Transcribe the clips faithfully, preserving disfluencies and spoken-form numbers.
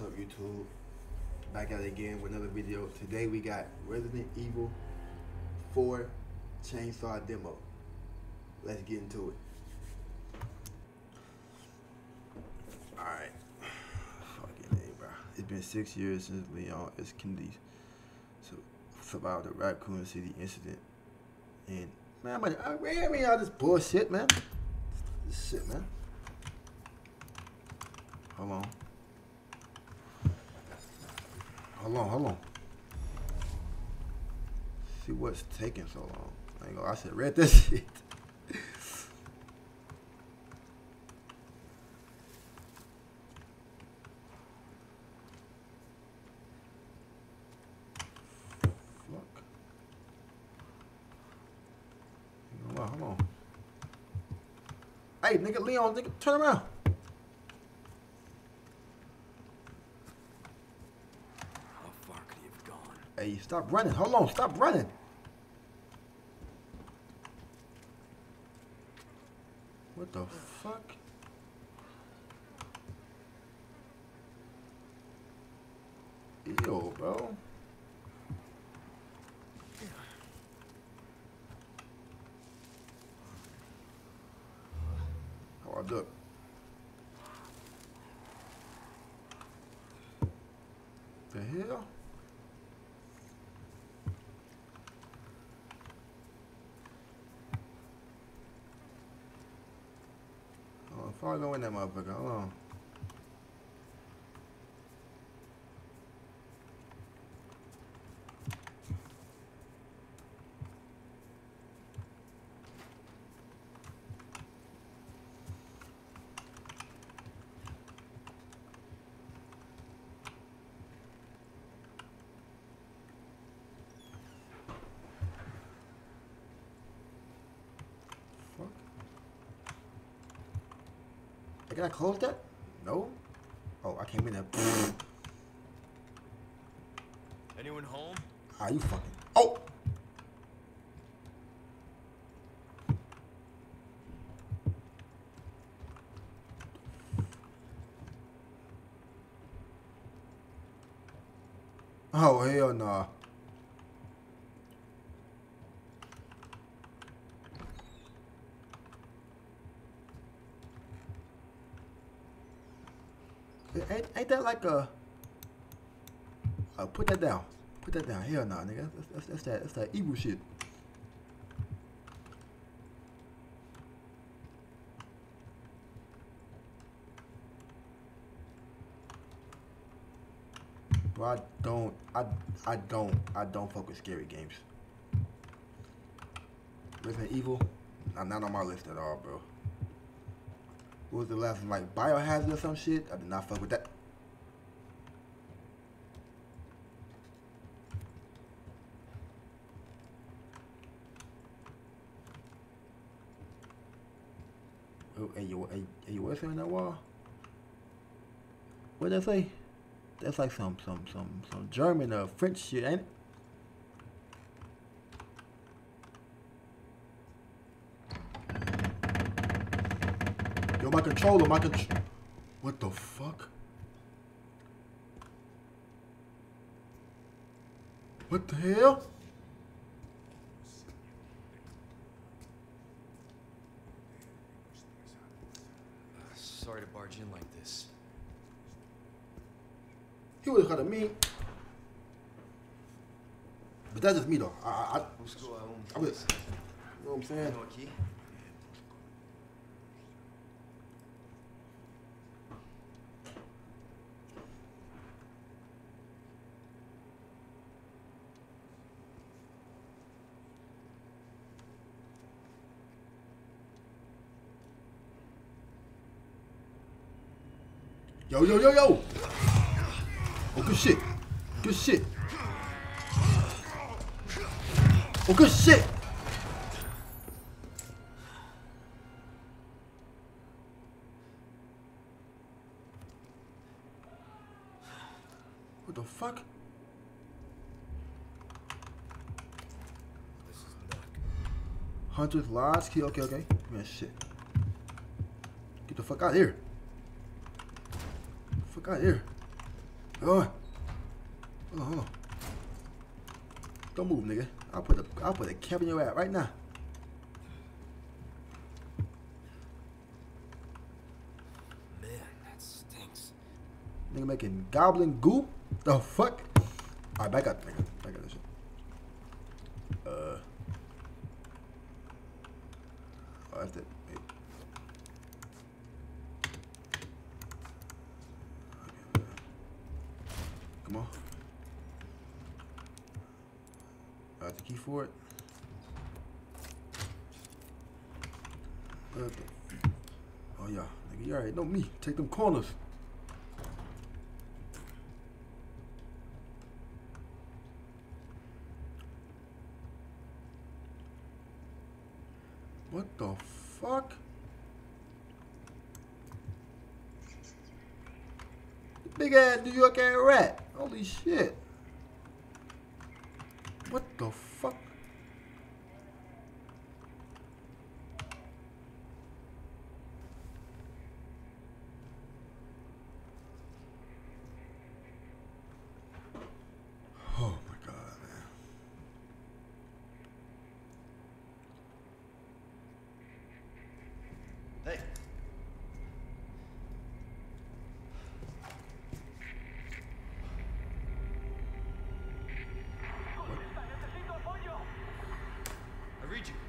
up, YouTube? Back at it again with another video. Today we got Resident Evil four Chainsaw Demo. Let's get into it. Alright. Fucking A, bro. It's been six years since Leon S. Kennedy survived the Raccoon City incident. And, man, I'm I ran me all this bullshit, man. This shit, man. Hold on. Hold on, hold on. See what's taking so long. I ain't gonna, I should read this shit. Fuck. Hold on, hold on. Hey, nigga, Leon, nigga, turn around. Hey, stop running. Hold on, stop running. What the fuck? Yo, bro. How I duck? The hell? Follow in that motherfucker. Hold on. Can I close that? No? Oh, I came in there. Anyone home? Ah, you fucking. Oh! Oh, hell nah. Ain't, ain't that like a, uh, put that down. Put that down. Hell nah, nigga. That's, that's, that's that, that's that evil shit. Bro, I don't, I, I don't, I don't fuck with scary games. Resident Evil, I'm not on my list at all, bro. What was the last one, like Biohazard or some shit? I did not fuck with that. Oh, hey, yo, hey, hey, what's in that wall? What did that say? That's like some, some, some, some German or French shit, ain't it? Yo, my controller, my controller. What the fuck? What the hell? Uh, sorry to barge in like this. He was kind of mean. But that's just me though. I, I, I, I was, you know what I'm saying? You know a key? Yo, yo, yo, yo! Oh, good shit. Good shit. Oh, good shit! What the fuck? This is Nuck. Hunter's Lodge key. Okay, okay. Man, shit. Get the fuck out of here. Fuck out of here. Hold on. Hold on, hold on. Don't move, nigga. I'll put a I'll put a cap in your ass right now. Man, that stinks. Nigga making goblin goop? The fuck? Alright, back up, nigga. Back up this shit. Uh Oh, that's it. Wait. Okay. Come on. Got the key for it. What the? Oh yeah, nigga, you already know me. Take them corners. What the fuck? Big ass New York ass rat. Holy shit. What the fuck? Oh my god, man. Hey. I read you.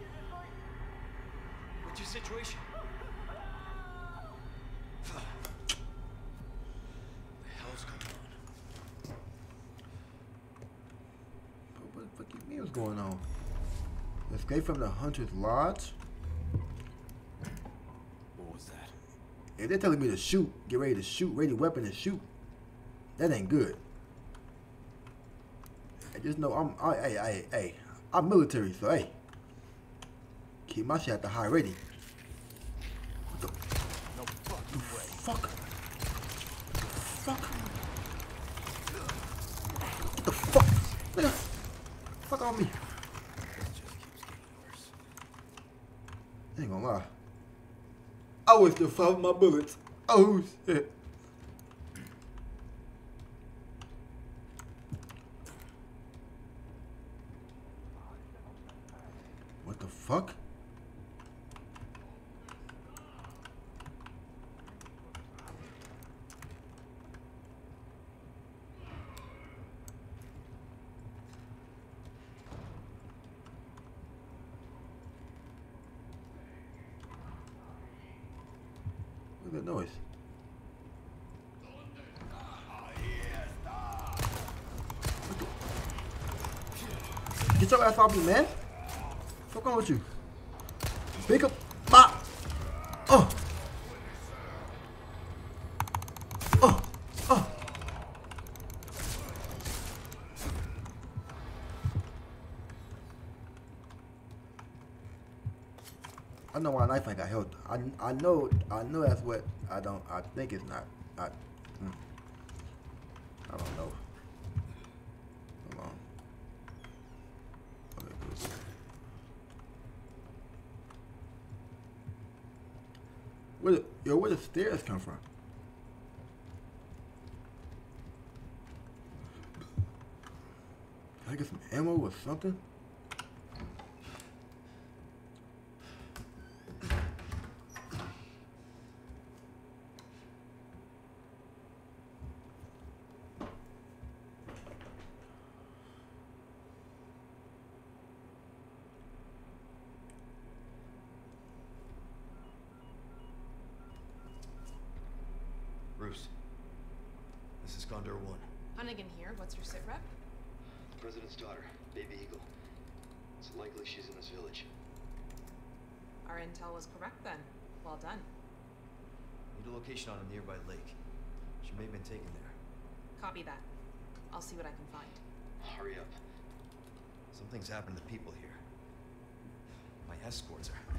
What's your situation? What the hell's going on? What the fuck you mean what's going on? Escape from the Hunter's Lodge? What was that? If they're telling me to shoot, get ready to shoot, ready weapon and shoot, that ain't good. I just know I'm, I, hey, hey, hey, I'm military, so hey, keep my shit at the high ready. What the, No fucking way. fuck? Fuck? What the fuck? Nigga, fuck on me. This just keeps getting worse. I ain't gonna lie. I was still firing my bullets. Oh shit. What the fuck? What's that noise? Get your ass off me, man. What's wrong with you? Pick up. Bop. Oh. Oh. Oh. I know why a knife ain't got held. I, I know I know that's what I don't I think it's not. I mm, I don't know. Hold on. Okay, good. Where the, yo, where the stairs come from? Can I get some ammo or something? Bruce. This is Condor One. Hunnigan here. What's your sit rep? The President's daughter, Baby Eagle. It's likely she's in this village. Our intel was correct then. Well done. Need a location on a nearby lake. She may have been taken there. Copy that. I'll see what I can find. Hurry up. Something's happened to the people here. My escorts are.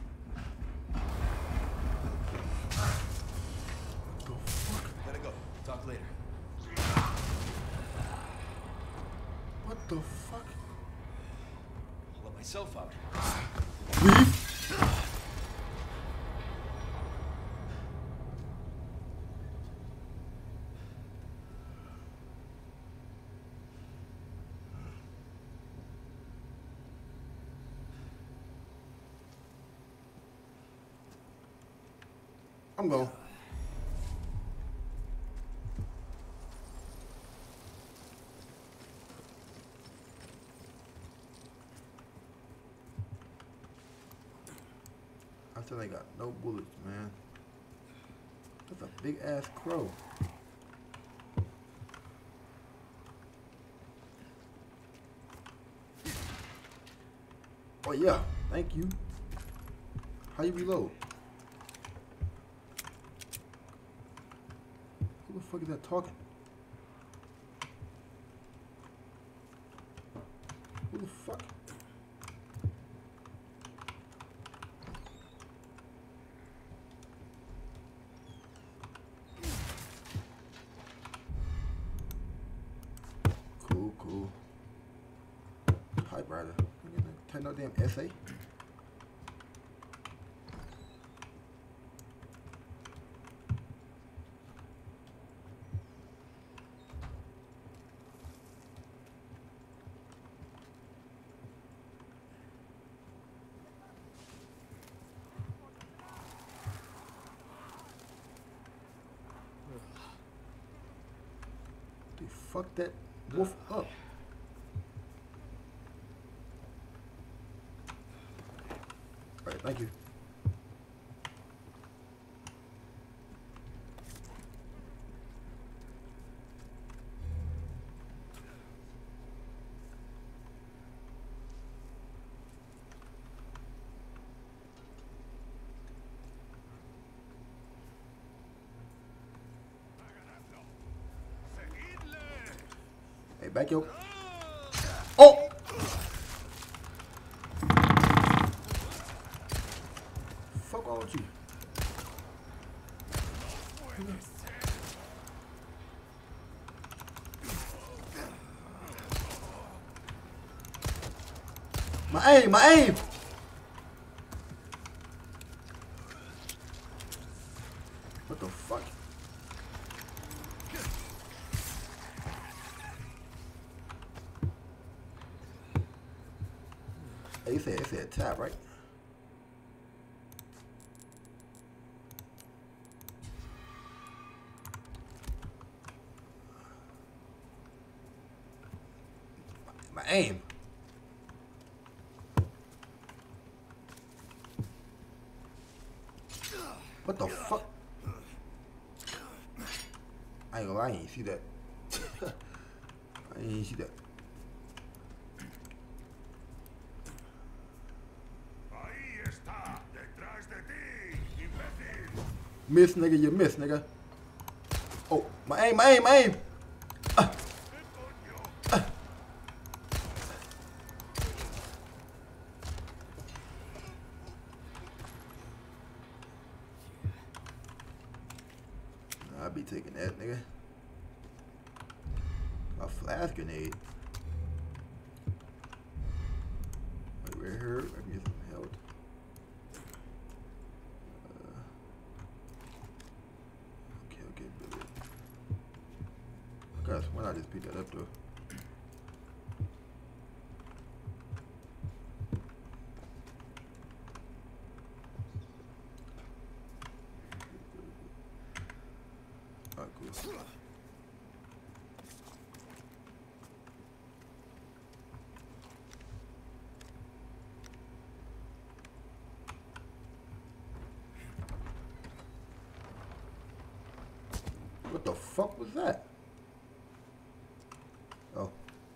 What the fuck? Gotta go. Talk later. What the fuck? I'll let myself out. Leave? I'm going. I still ain't got no bullets, man. That's a big ass crow. Oh yeah, thank you. How you reload? Who the fuck is that talking? Who the fuck? Cool, cool. Typewriter. Type no damn essay. Dude, fuck that wolf up. Alright, thank you. Hey, back yo. Oh! Fuck wrong with you? My aim, my aim! What the fuck? Hey, you said, it said tap, right? My aim. What the fuck? I ain't gonna lie, I ain't see that. I ain't see that. Miss, nigga, you miss, nigga. Oh, my aim, my aim, my aim. Uh. Uh. I'll be taking that, nigga. A flash grenade. Wait, right here, I can get some health. Uh, okay, okay, Billy. Guys, why not just pick that up though? Alright, cool. What the fuck was that? Oh.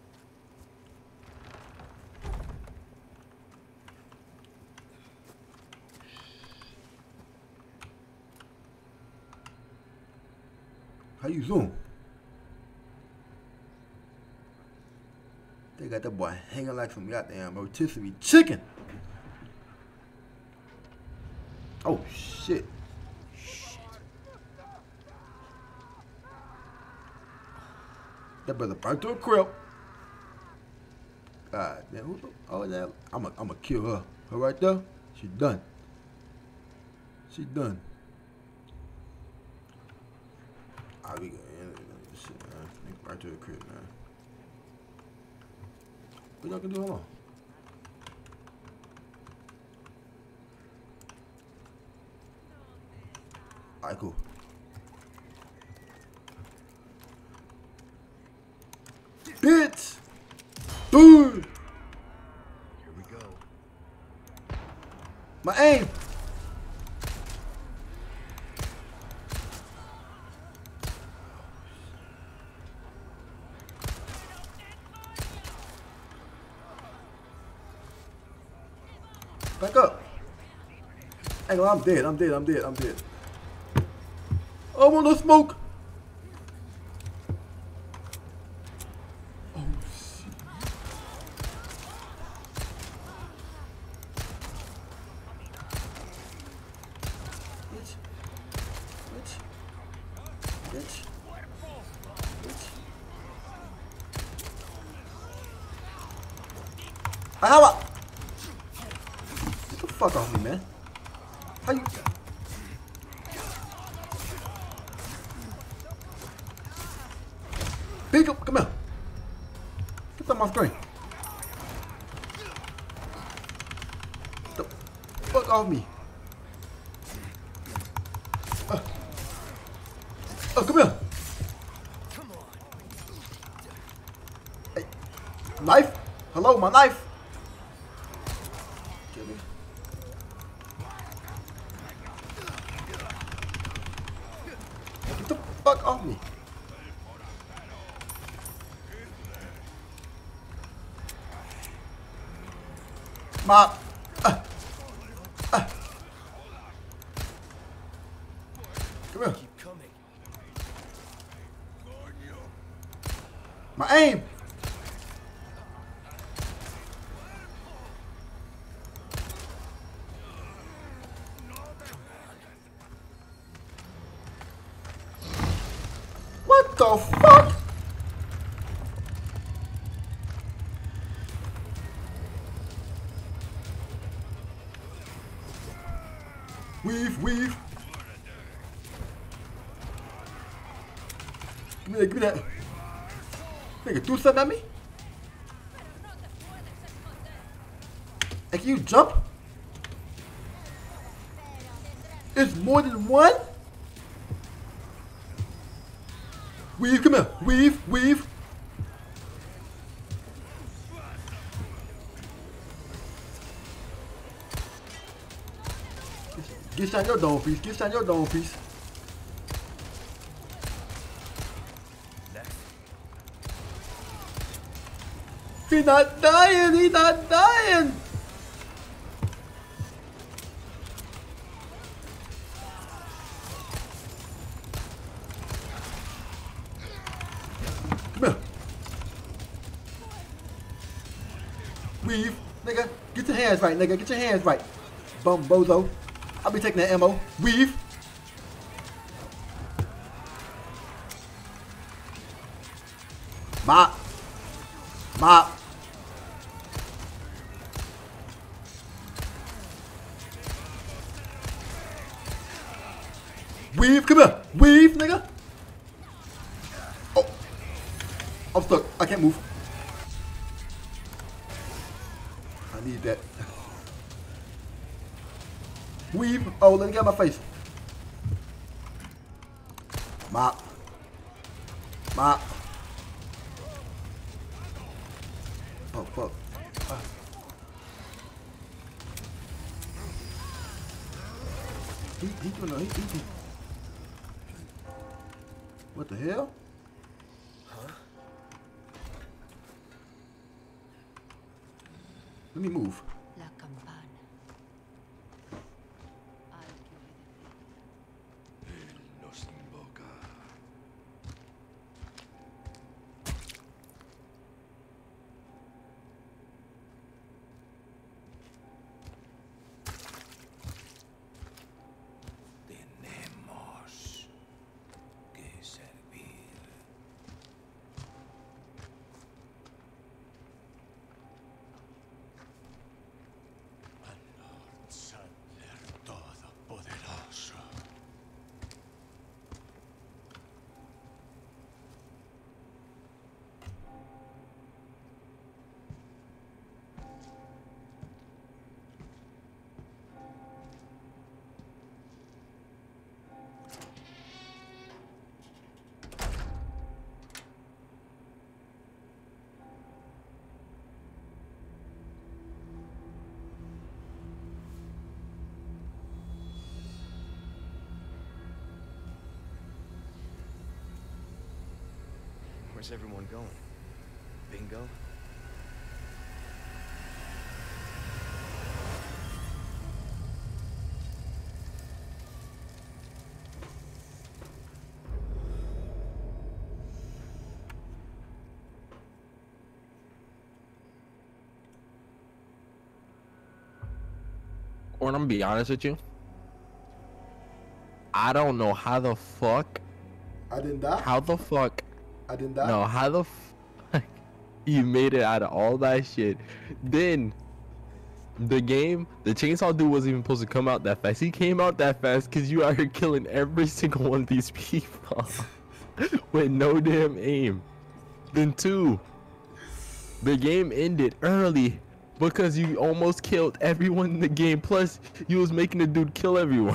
How you zoom? They got that boy hanging like some goddamn rotisserie chicken. Oh shit. That brother burnt to a crib. God damn, who's oh that? I'm a, I'm gonna kill her. Her right there. She done. She done. I'll be going shit, man. Right to the crib, man. What y'all can do? Hold on. Alright, cool. Bitch! Dude! Here we go. My aim! Back up. Hey, I'm dead. I'm dead. I'm dead. I'm dead. Oh, I want no smoke. Oh, shit. Bitch. Bitch. Bitch. Bitch. How about? Get the fuck off me, man. How you? Big up, come here. Get that off my screen. Get the fuck off me. Uh, oh, come here. Hey, knife? Hello, my knife. Kill me. Get the fuck off me. Mop. Uh, uh. Come here. Keep coming. My aim. What the fuck? Weave, weave. Give me that, give me that. Nigga, do something at me? Hey, can you jump? It's more than one? Weave, come here. Weave, weave. Get shot your dome piece. Get shot your dome piece. Next. He's not dying. He's not dying. Come here. Weave. Nigga, get your hands right, nigga. Get your hands right. Bum bozo. I'll be taking that ammo. Weave. Mop. Mop. Weave, come here. Weave, nigga. Oh. I'm stuck. I can't move. I need that. Weave. Oh, let me get my face. Mop. Mop. Oh, fuck. Ah. He, he doing, he, he, he. What the hell? Huh? Let me move. La campana. I'll give you the Nos invoca. Tenemos que servir. Where's everyone going? Bingo? Or I'm gonna be honest with you. I don't know how the fuck. I didn't die. How the fuck? I didn't die. No, how the fuck you made it out of all that shit? Then the game, the chainsaw dude wasn't even supposed to come out that fast. He came out that fast because you out here killing every single one of these people with no damn aim. Then two, the game ended early because you almost killed everyone in the game. Plus, you was making the dude kill everyone.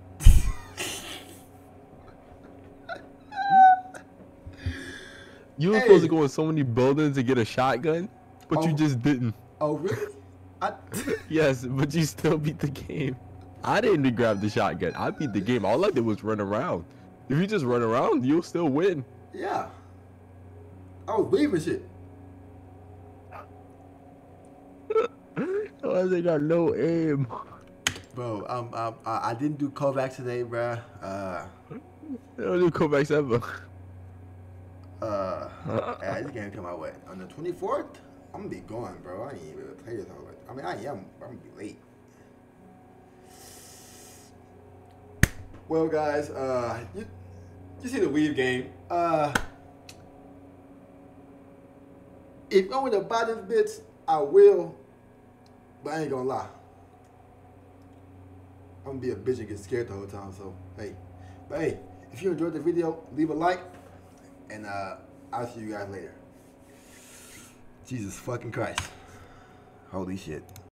You were Hey. supposed to go in so many buildings and get a shotgun, but you Oh. just didn't. Oh really? I. Yes, but you still beat the game. I didn't grab the shotgun. I beat the game. All I did was run around. If you just run around, you'll still win. Yeah. I was weaving shit. Oh, they got no aim. Bro, um, um, I I didn't do Kovacs today, bruh. Uh, They don't do comebacks ever. uh, yeah, this game come out what on the twenty-fourth? I'm gonna be going, bro. I ain't even able to play this all right. I mean, I am. I'm gonna be late. Well, guys, uh, you you see the weave game? Uh, if you want me to buy this bitch, I will. But I ain't gonna lie. I'm gonna be a bitch and get scared the whole time. So hey, but hey, if you enjoyed the video, leave a like, and uh, I'll see you guys later. Jesus fucking Christ! Holy shit!